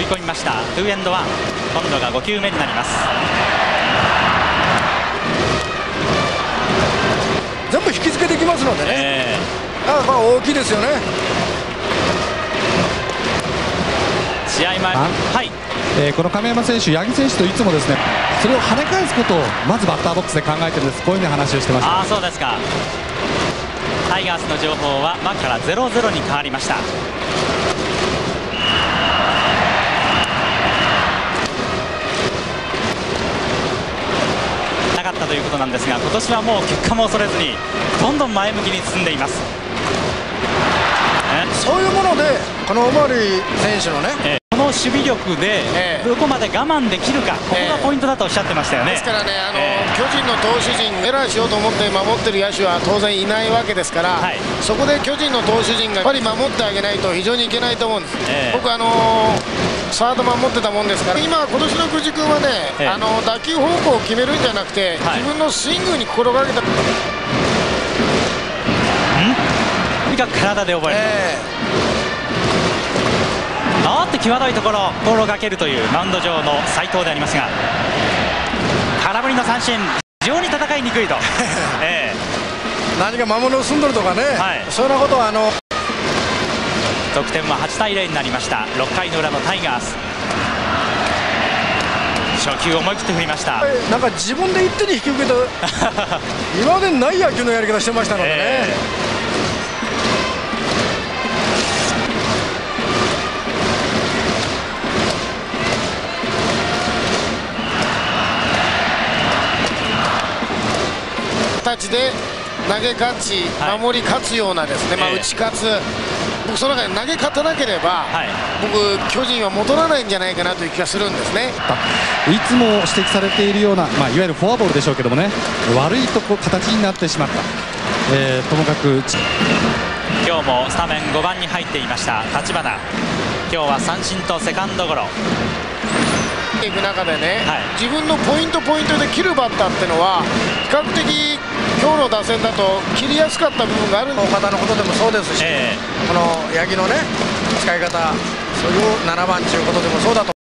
込みました。2エンド1、今度が5球目になります。 全部引き付けてきますのでね、これは大きいですよね。 試合前、 この亀山選手、八木選手といつもですね、それを跳ね返すことをまずバッターボックスで考えてるんです。こういうふうに話をしてました。 そうですか。タイガースの情報は牧原 0-0 に変わりました。なかったということなんですが、今年はもう結果も恐れずにどんどん前向きに進んでいます。 そういうものでこのオマーリー選手のね、 この守備力でどこまで我慢できるか、ここがポイントだとおっしゃってましたよね。 ですからね、巨人の投手陣、エラーしようと思って守ってる野手は当然いないわけですから、そこで巨人の投手陣がやっぱり守ってあげないと非常にいけないと思うんです。僕サード守ってたもんですから、今年の久慈君はね、打球方向を決めるんじゃなくて、自分のスイングに心がけた。 とにかく体で覚える。って際どいところボールをかけるというマウンド上の斉藤でありますが、空振りの三振、非常に戦いにくいと何か魔物を盗んどるとかね、そんなことは得点は8対0になりました。6回の裏のタイガース、初球思い切って振りました。 なんか自分で一手に引き受けた今までにない野球のやり方してましたのでね、 形で投げ勝ち、守り勝つようなですね、打ち勝つ、僕その中で投げ勝たなければ、僕巨人は戻らないんじゃないかなという気がするんですね。 いつも指摘されているような、いわゆるフォアボールでしょうけどもね、悪いとこ形になってしまった、ともかく今日もスタメン5番に入っていました立花、今日は三振とセカンドゴロ。 いく中でね、自分のポイントで切るバッターっていうのは比較的今日の打線だと切りやすかった部分がある。 岡田のことでもそうですし、この八木のね使い方、そういう7番ということでもそうだと。